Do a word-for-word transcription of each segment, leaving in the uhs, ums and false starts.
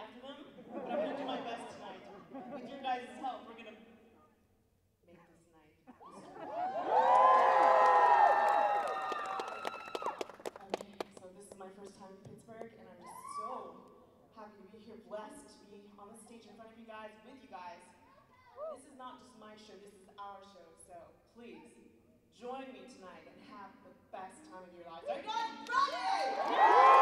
after them, but I'm gonna do my best tonight. With your guys' help, we're gonna make this night. Okay, so this is my first time in Pittsburgh, and I'm just so happy to be here, blessed to be on the stage in front of you guys, with you guys. This is not just my show, this is our show, so please join me tonight and have the best time of your lives. Are you guys ready?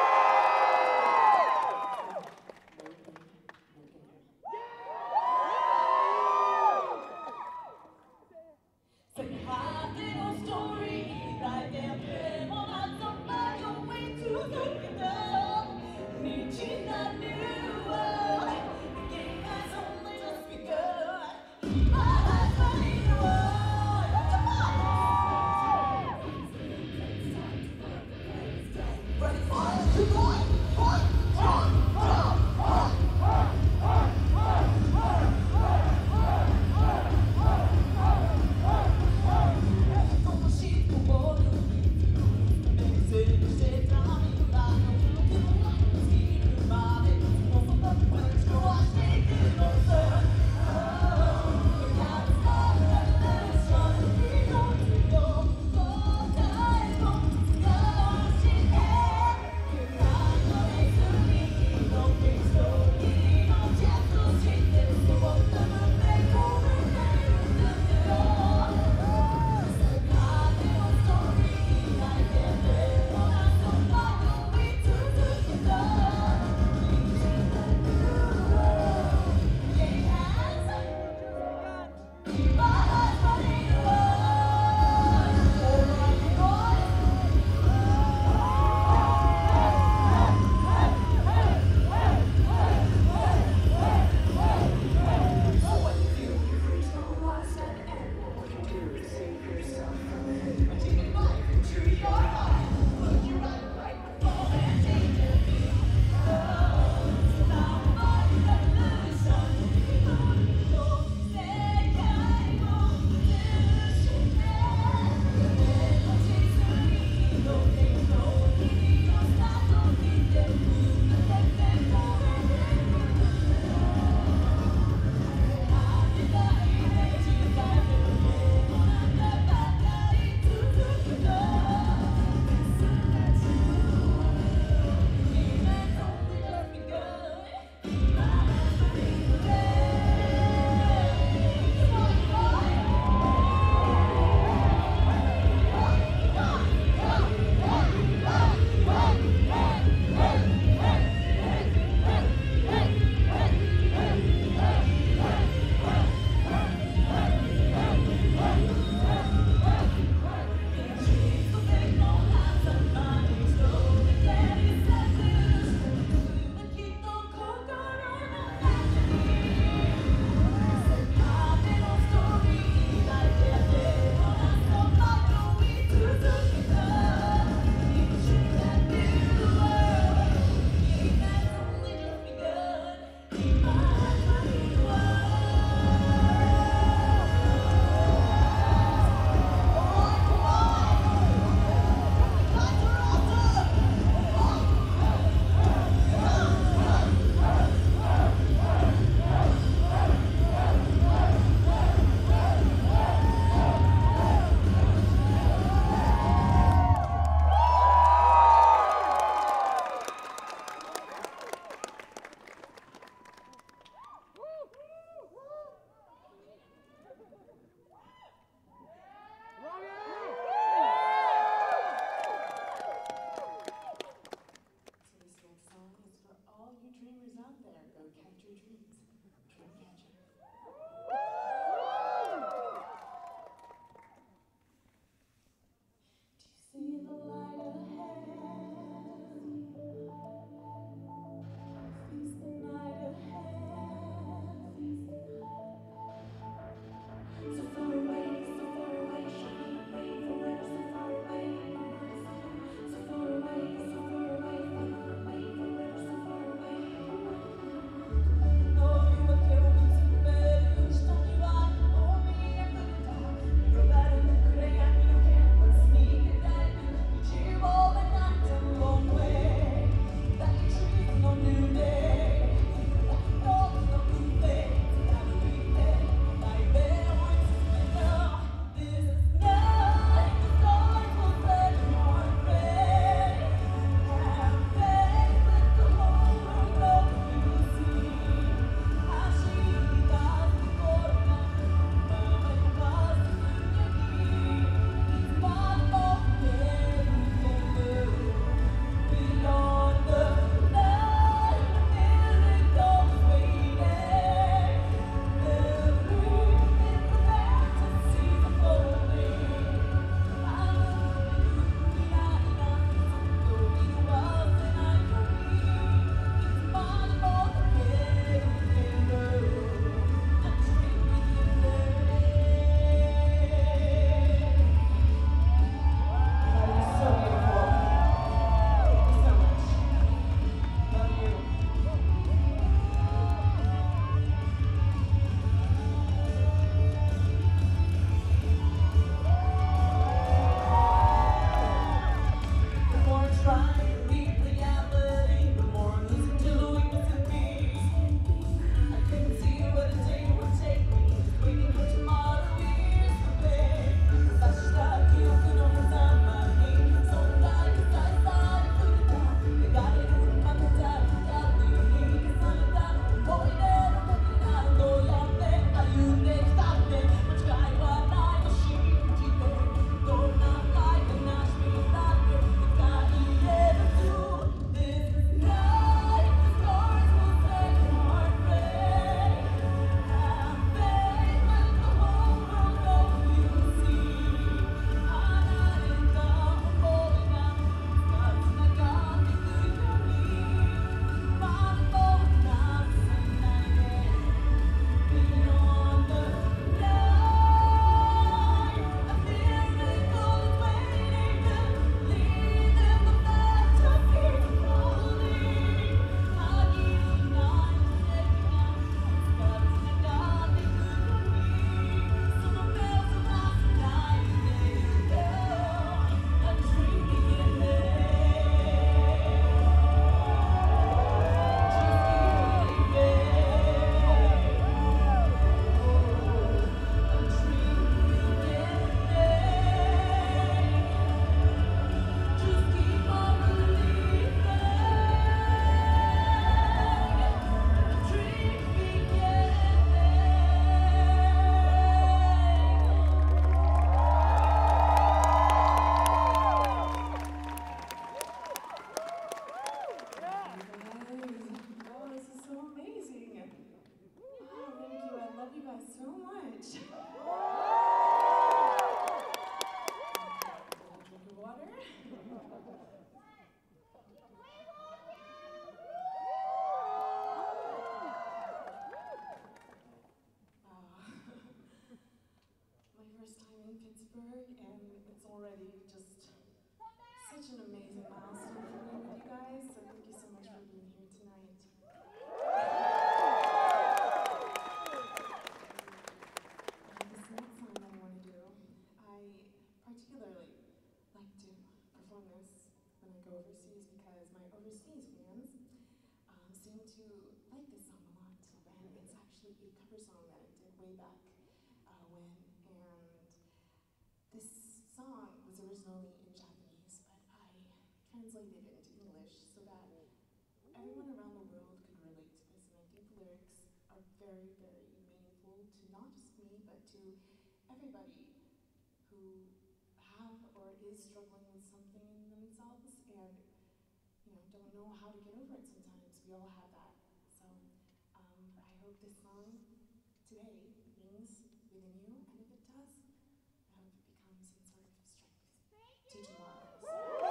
actually a cover song that I did way back uh, when, and this song was originally in Japanese, but I translated it into English so that everyone around the world could relate to this, and I think the lyrics are very, very meaningful to not just me, but to everybody who have or is struggling with something in themselves and, you know, don't know how to get over it sometimes. We all have that. So um, I hope this song today rings within you, and if it does, I hope it becomes some sort of strength to tomorrow. So,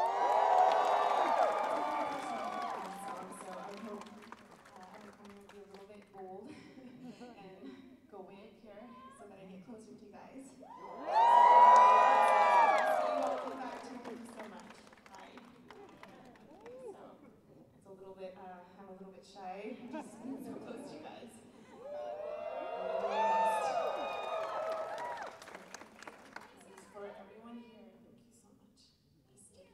so I hope uh, I'm, I'm going to be a little bit bold and go way up here so that I get closer to you guys. Uh, I'm a little bit shy, just being so close to you guys. This is for everyone here. Thank you so much. Be steady.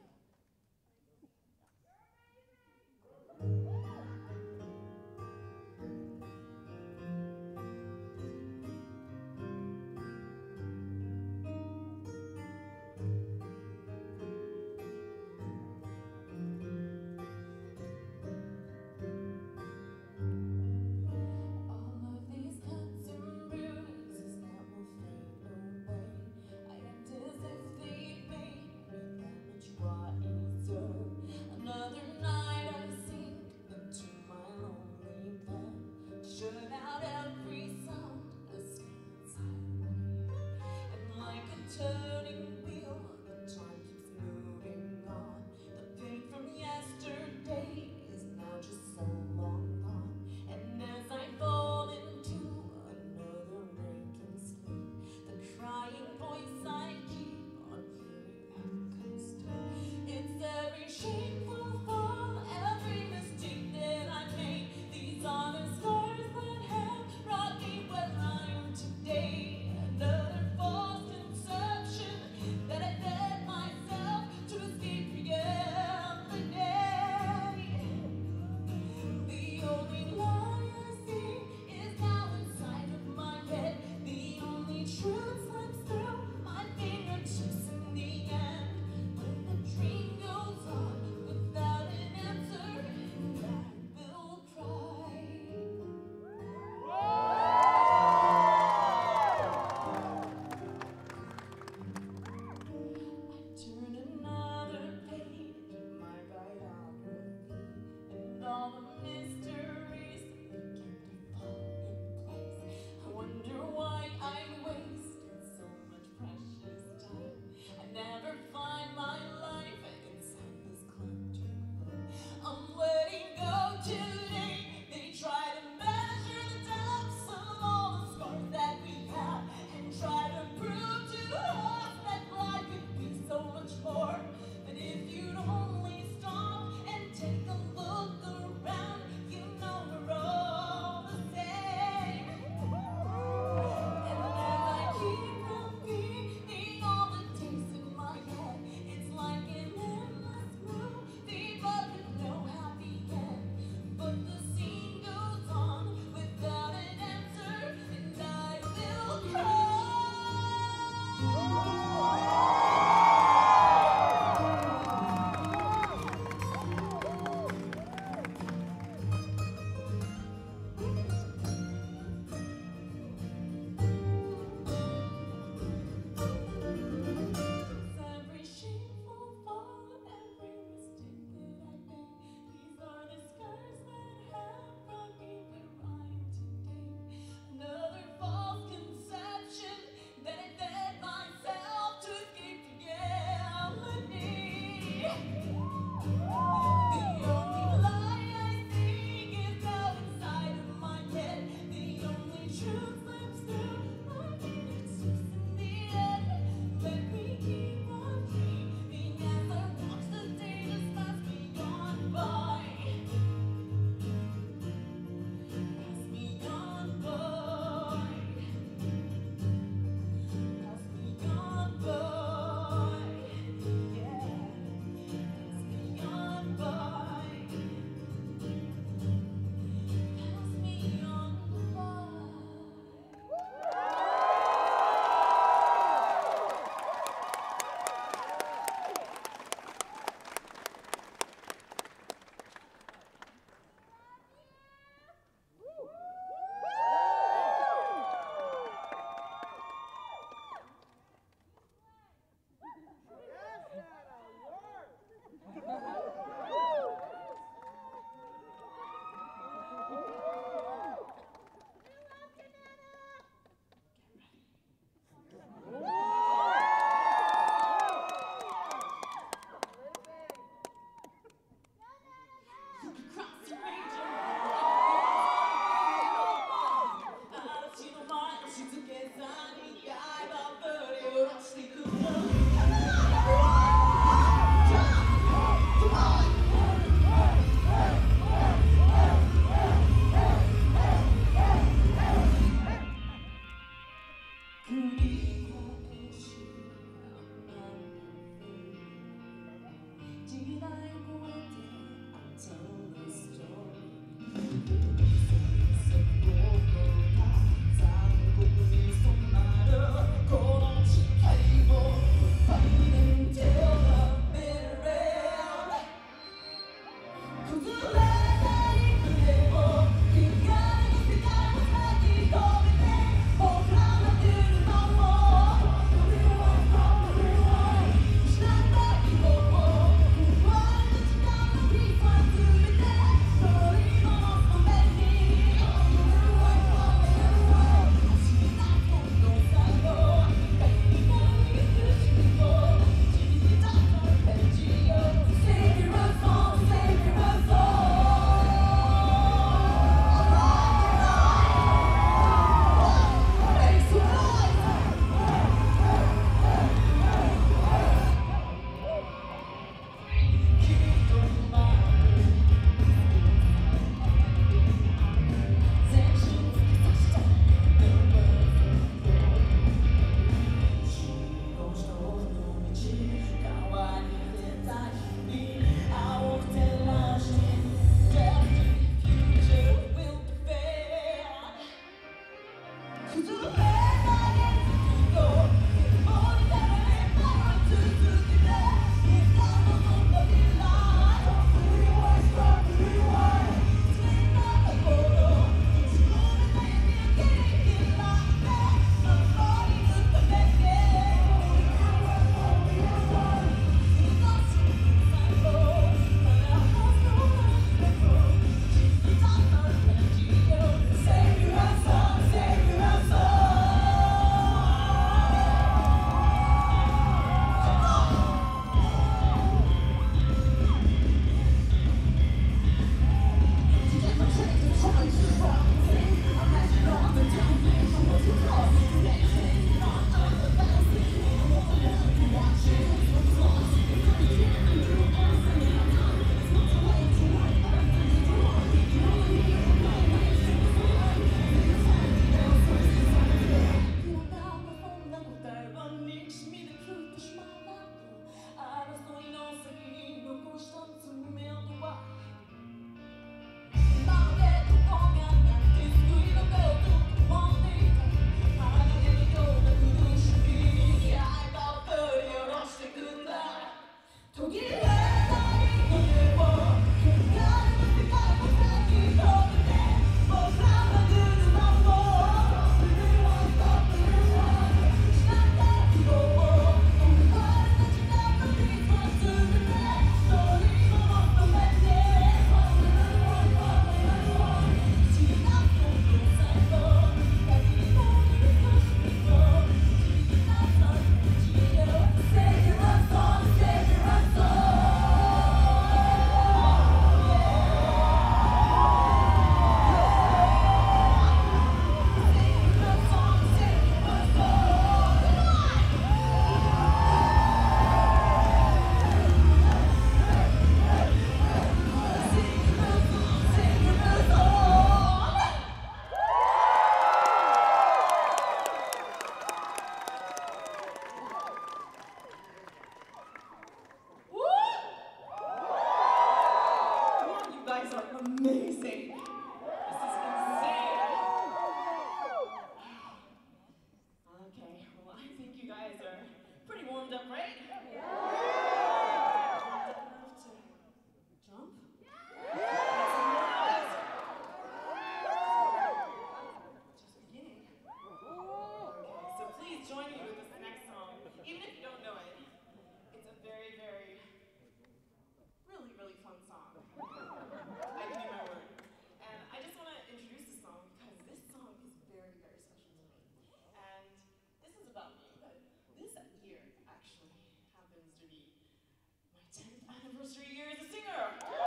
Anniversary year as a singer.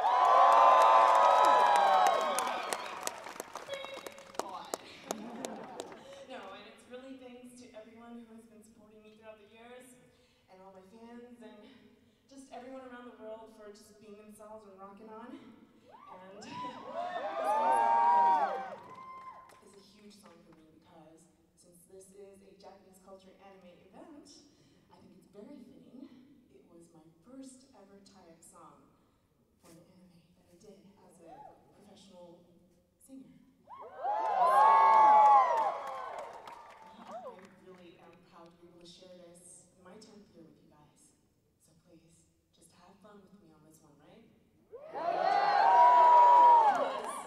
No, and it's really thanks to everyone who has been supporting me throughout the years, and all my fans, and just everyone around the world for just being themselves and rocking on. And this is a huge song for me because since this is a Japanese culture anime event, I think it's very fitting. It was my first ever tie-up song for an anime that I did as a professional singer. I really am proud to be able to share this in my tenth year with you guys. So please, just have fun with me on this one, right? Because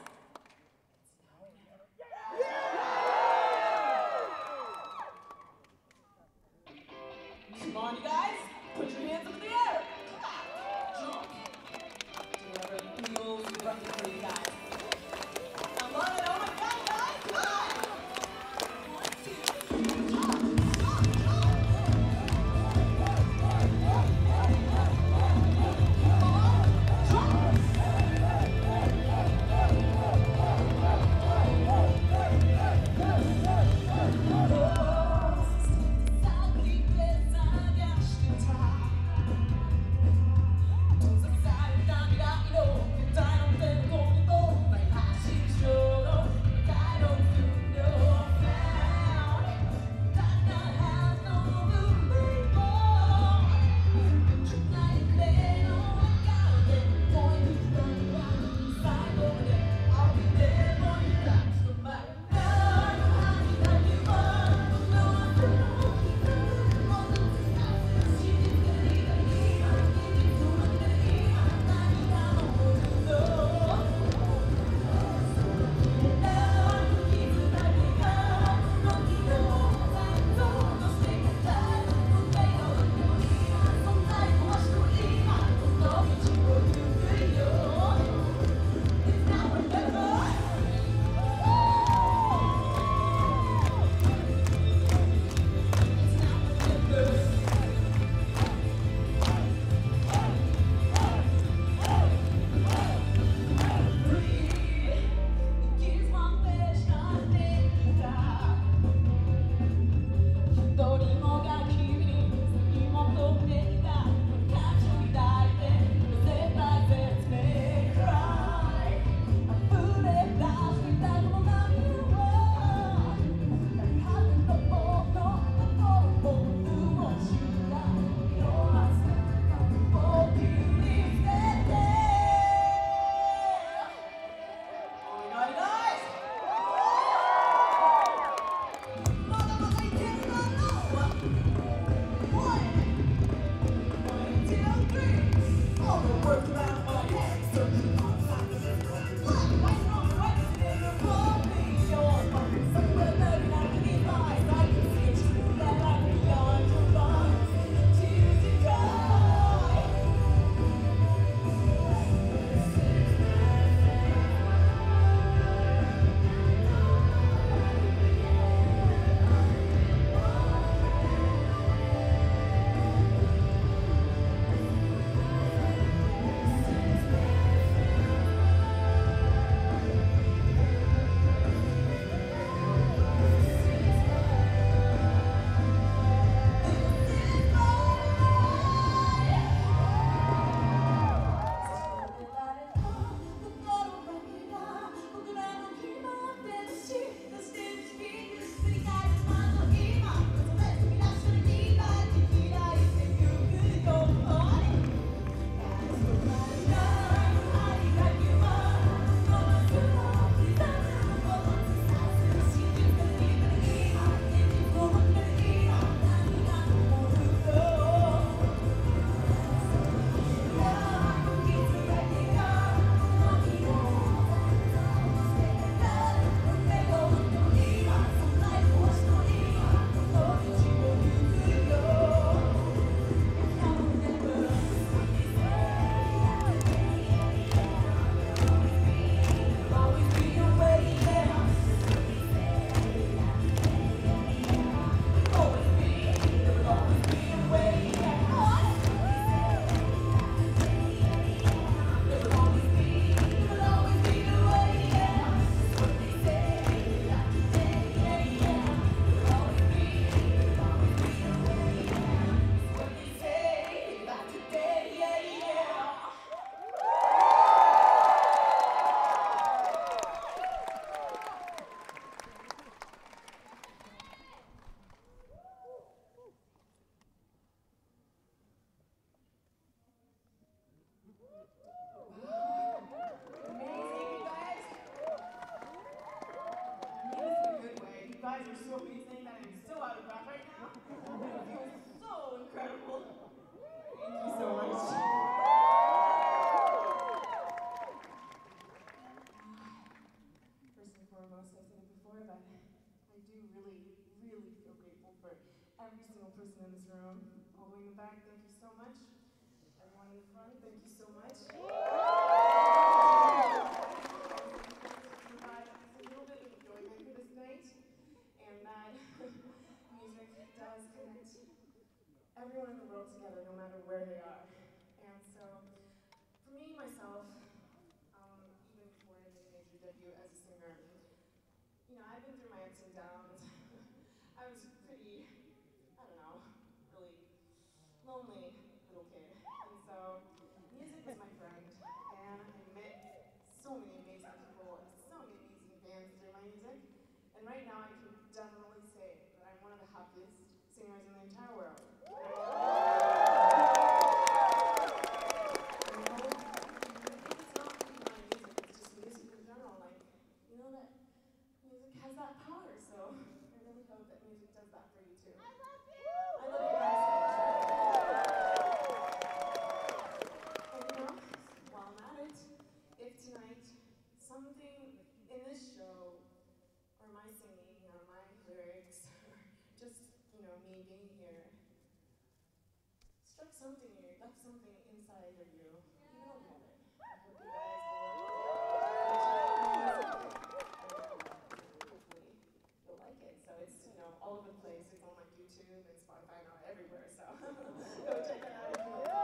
guys are so amazing that I'm so out of breath right now. It feels so incredible. Thank you so much. First and foremost, I said it before, but I do really, really feel grateful for every single person in this room. All the way in the back, thank you so much. Everyone in the front, thank you so much. Provide a little bit of enjoyment for this night, and that music does connect everyone in the world together, no matter where they are. And so, for me, myself, um, even before I made a major debut as a singer, you know, I've been through my ups and downs. I was pretty, I don't know, really lonely little kid. And so, music was my friend, and I met so many amazing people and so many amazing bands through my music. And right now, I can definitely say that I'm one of the happiest singers in the entire world. Has that power, so I really hope that music does that for you too. I love you! I love you guys so much. And you know, while I'm at it, if tonight something in this show, or my singing, or my lyrics, or just, you know, me being here, struck something in you, left something inside of you, even a little bit. I hope you guys will it's, you know, all over the place. It's on like YouTube and Spotify and everywhere, so go check it out if you want.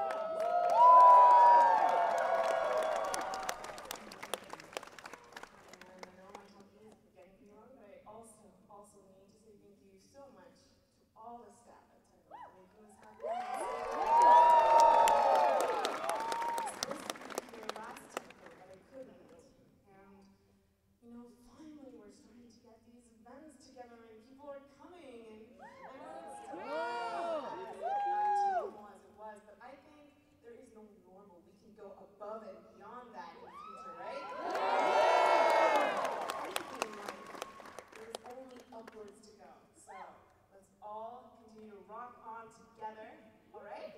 And I know my talking is getting pretty long, but I also, also need to say thank you so much to all the staff at Tekko for making this happen. I was supposed to be here last Tekko, but I couldn't. And, you know, finally we're starting to get these events together and people are coming, and I know it's still not as normal as it was, but I think there is no normal. We can go above and beyond that in the future, right? I feel like there's only upwards to go. So let's all continue to rock on together, all right?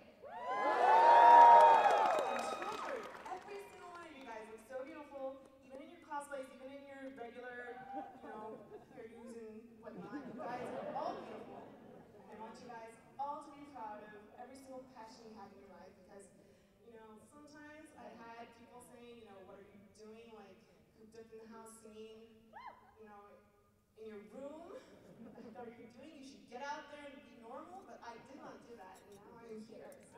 And treasure every single one of you guys. Look so beautiful, even in your cosplays, even in your regular, you know, hairdos and whatnot. You guys are all beautiful. I want you guys all to be proud of every single passion you have in your life, because, you know, sometimes I had people saying, you know, what are you doing, like, cooped up in the house singing, you know, in your room? Like, what are you doing? You should get out there and be normal, but I did not do that, and now I'm here, so.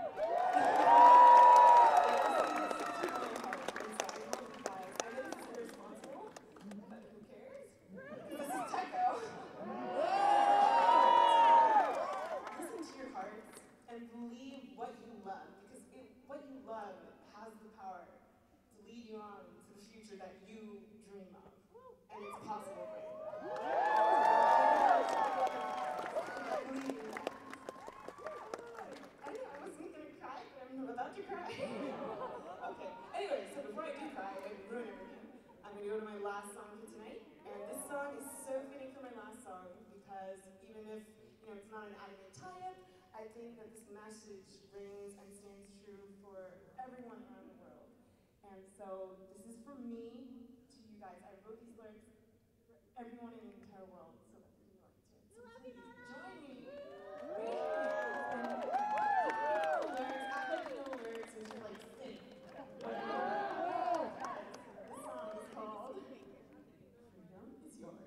And believe what you love, because it, what you love has the power to lead you on to the future that you dream of, and it's possible for you. I believe in that. I know I wasn't going to cry, but I'm about to cry. Okay, anyway, so before I do cry and ruin everything, I'm going to go to my last song for tonight, and this song is so fitting for my last song, because even if, you know, it's not an anime tie-up, I think that this message rings and stands true for everyone around the world. And so this is from me to you guys. I wrote these lyrics for everyone in the entire world so that they can relate to it. So please join me. Right here. And you know the lyrics, act like you know the lyrics and you're like sing. But you know, this song is called Freedom is Yours.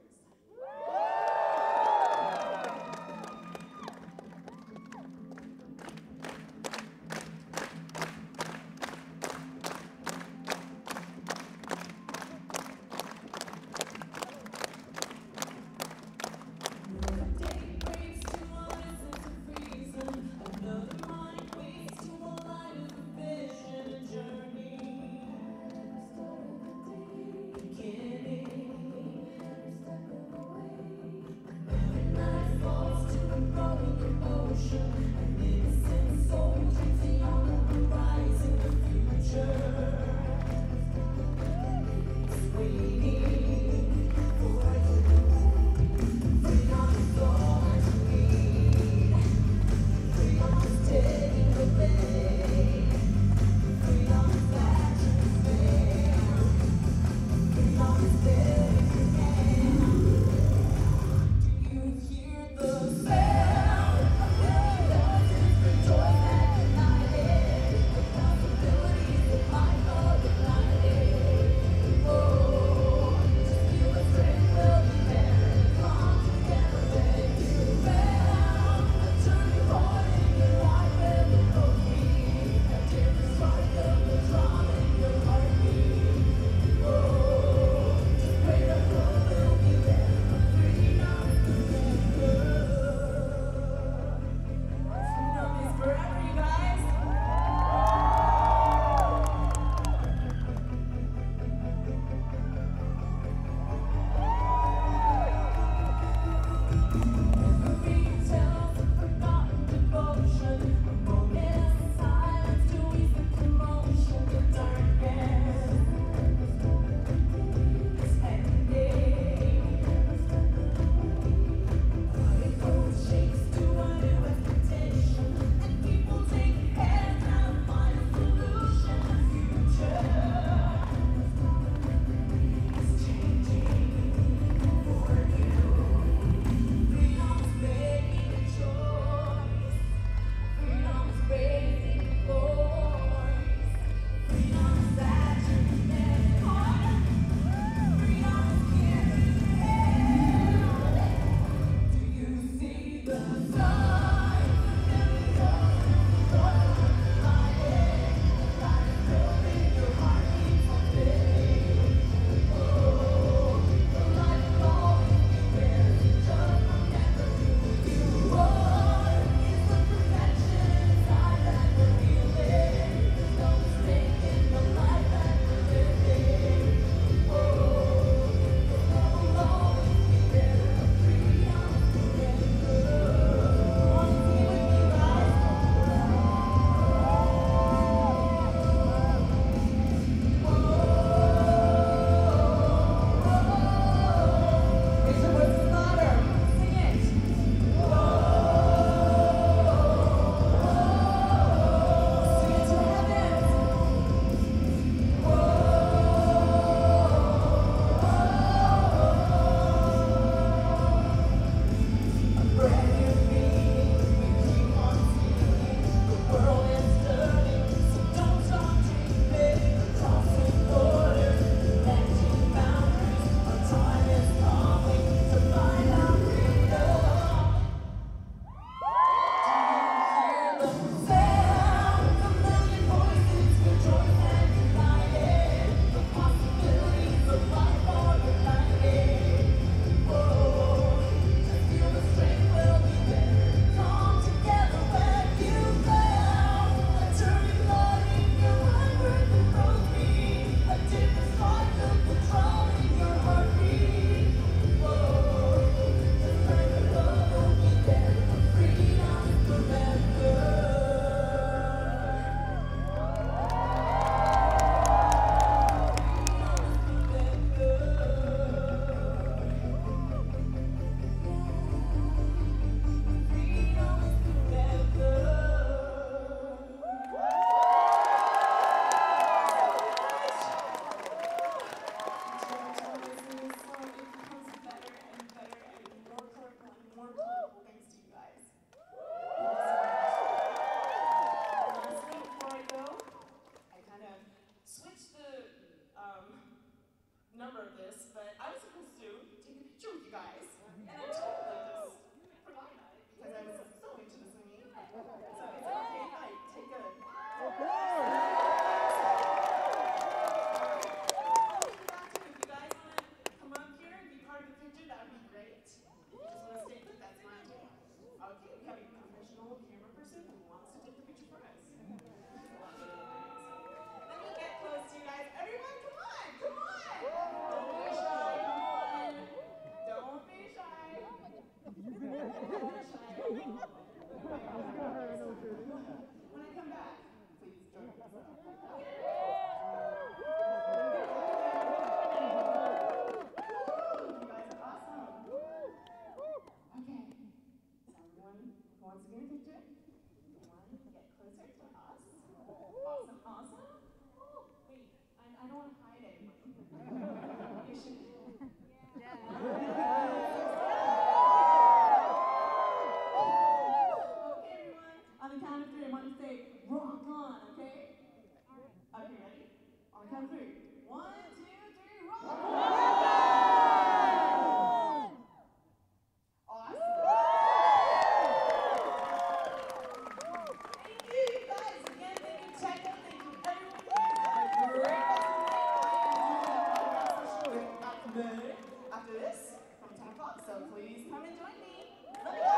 After this, from ten o'clock, so please come and join me. Let me go!